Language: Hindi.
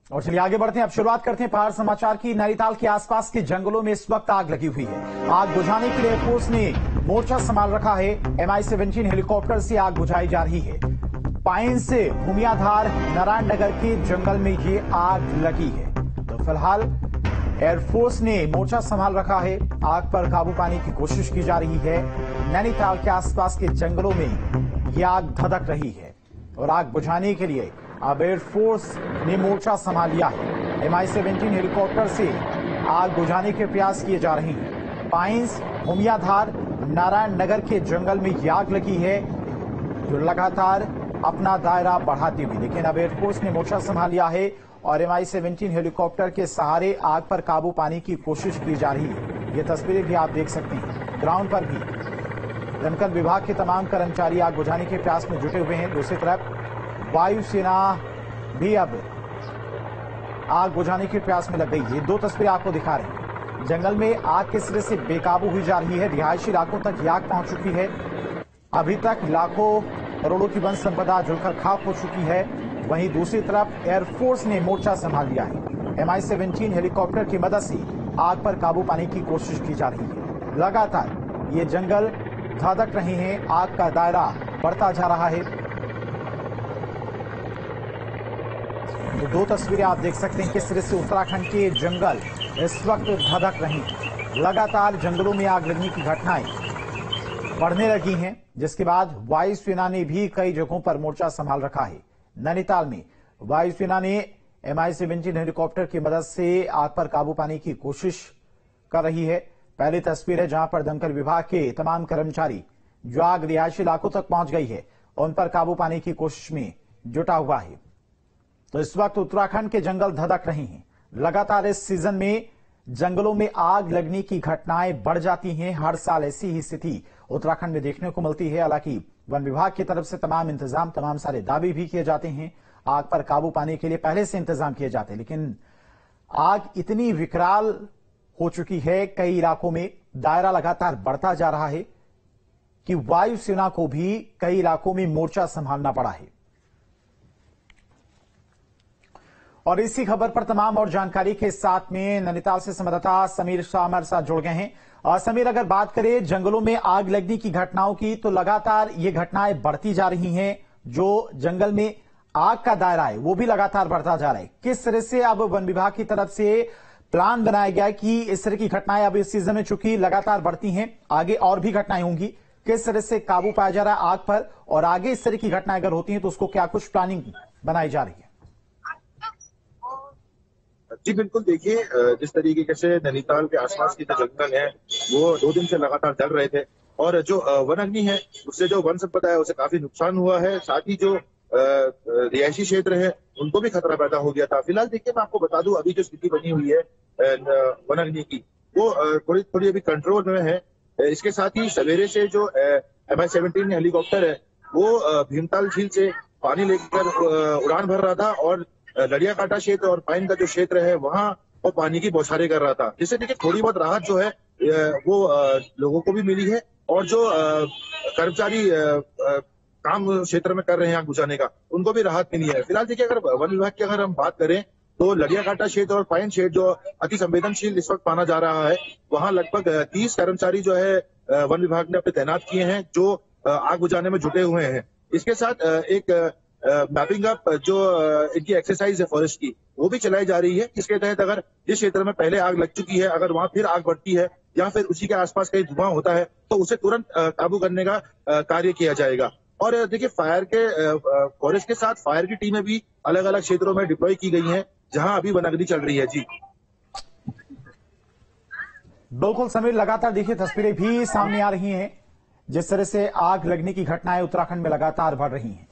और चलिए आगे बढ़ते हैं। अब शुरुआत करते हैं पहाड़ समाचार की। नैनीताल के आसपास के जंगलों में इस वक्त आग लगी हुई है। आग बुझाने के लिए एयरफोर्स ने मोर्चा संभाल रखा है। MI-17 हेलीकॉप्टर से आग बुझाई जा रही है। पाइन से भूमियाधार नारायण नगर के जंगल में ये आग लगी है। तो फिलहाल एयरफोर्स ने मोर्चा संभाल रखा है। आग पर काबू पाने की कोशिश की जा रही है। नैनीताल के आसपास के जंगलों में ये आग धधक रही है और आग बुझाने के लिए अब एयरफोर्स ने मोर्चा संभाल लिया है। MI-17 हेलीकॉप्टर से आग बुझाने के प्रयास किए जा रहे हैं। पाइंस भूमियाधार नारायण नगर के जंगल में ये आग लगी है जो लगातार अपना दायरा बढ़ाती हुई, लेकिन अब एयरफोर्स ने मोर्चा संभाल लिया है और MI-17 हेलीकॉप्टर के सहारे आग पर काबू पाने की कोशिश की जा रही है। ये तस्वीरें भी आप देख सकते हैं। ग्राउंड पर भी दमकल विभाग के तमाम कर्मचारी आग बुझाने के प्रयास में जुटे हुए हैं। दूसरी तरफ वायुसेना भी अब आग बुझाने के प्रयास में लग गई है। दो तस्वीरें आपको दिखा रहे हैं। जंगल में आग किस तरह से बेकाबू हुई जा रही है। रिहायशी इलाकों तक आग पहुंच चुकी है। अभी तक लाखों करोड़ों की वन संपदा जलकर खाक हो चुकी है। वहीं दूसरी तरफ एयरफोर्स ने मोर्चा संभाल लिया है। MI-17 हेलीकॉप्टर की मदद से आग पर काबू पाने की कोशिश की जा रही है। लगातार ये जंगल धधक रहे हैं। आग का दायरा बढ़ता जा रहा है। तो दो तस्वीरें आप देख सकते हैं किस तरह से उत्तराखंड के जंगल इस वक्त धधक रहे हैं। लगातार जंगलों में आग लगने की घटनाएं बढ़ने लगी हैं, जिसके बाद वायुसेना ने भी कई जगहों पर मोर्चा संभाल रखा है। नैनीताल में वायुसेना ने MI-17 हेलीकॉप्टर की मदद से आग पर काबू पाने की कोशिश कर रही है। पहली तस्वीर है जहां पर दमकल विभाग के तमाम कर्मचारी जो आग रिहायशी इलाकों तक पहुंच गई है उन पर काबू पाने की कोशिश में जुटा हुआ है। तो इस वक्त उत्तराखंड के जंगल धधक रहे हैं। लगातार इस सीजन में जंगलों में आग लगने की घटनाएं बढ़ जाती हैं। हर साल ऐसी ही स्थिति उत्तराखंड में देखने को मिलती है। हालांकि वन विभाग की तरफ से तमाम इंतजाम, तमाम सारे दावे भी किए जाते हैं। आग पर काबू पाने के लिए पहले से इंतजाम किए जाते हैं, लेकिन आग इतनी विकराल हो चुकी है, कई इलाकों में दायरा लगातार बढ़ता जा रहा है कि वायुसेना को भी कई इलाकों में मोर्चा संभालना पड़ा है। और इसी खबर पर तमाम और जानकारी के साथ में नैनीताल से संवाददाता समीर शाह हमारे साथ जुड़ गए हैं। और समीर, अगर बात करें जंगलों में आग लगने की घटनाओं की, तो लगातार ये घटनाएं बढ़ती जा रही हैं। जो जंगल में आग का दायरा है वो भी लगातार बढ़ता जा रहा है। किस तरह से अब वन विभाग की तरफ से प्लान बनाया गया कि इस तरह की घटनाएं अब इस सीजन में चूंकि लगातार बढ़ती हैं, आगे और भी घटनाएं होंगी, किस तरह से काबू पाया जा रहा है आग पर, और आगे इस तरह की घटनाएं अगर होती हैं तो उसको क्या कुछ प्लानिंग बनाई जा रही है? जी बिल्कुल, देखिए जिस तरीके से नैनीताल के आसपास के जो जंगल है वो 2 दिन से लगातार जल रहे थे और जो वन अग्नि है उससे जो वन संपदा है उसे काफी नुकसान हुआ है। साथ ही जो रिहायशी क्षेत्र है उनको भी खतरा पैदा हो गया था। फिलहाल देखिए मैं आपको बता दूं अभी जो स्थिति बनी हुई है वन अग्नि की वो थोड़ी अभी कंट्रोल में है। इसके साथ ही सवेरे से जो MI-17 हेलीकॉप्टर है वो भीमताल झील से पानी लेकर उड़ान भर रहा था और लड़िया काटा क्षेत्र और पाइन का जो क्षेत्र है वहां वो पानी की बौछारें कर रहा था, जिससे देखिए थोड़ी बहुत राहत जो है वो लोगों को भी मिली है और जो कर्मचारी काम क्षेत्र में कर रहे हैं आग बुझाने का उनको भी राहत मिली है। फिलहाल देखिए अगर वन विभाग की अगर हम बात करें तो लड़िया काटा क्षेत्र और पाइन क्षेत्र जो अति संवेदनशील इस वक्त माना जा रहा है वहां लगभग 30 कर्मचारी जो है वन विभाग ने अपने तैनात किए हैं जो आग बुझाने में जुटे हुए हैं। इसके साथ एक मैपिंग अप जो इनकी एक्सरसाइज है फॉरेस्ट की वो भी चलाई जा रही है, जिसके तहत अगर जिस क्षेत्र में पहले आग लग चुकी है अगर वहां फिर आग बढ़ती है या फिर उसी के आसपास कहीं धुआं होता है तो उसे तुरंत काबू करने का कार्य किया जाएगा। और देखिए फायर के फॉरेस्ट के साथ फायर की टीमें भी अलग अलग क्षेत्रों में डिप्लॉय की गई हैं जहां अभी वन अग्नि चल रही है। जी बिल्कुल समीर, लगातार देखिए तस्वीरें भी सामने आ रही हैं जिस तरह से आग लगने की घटनाएं उत्तराखंड में लगातार बढ़ रही हैं।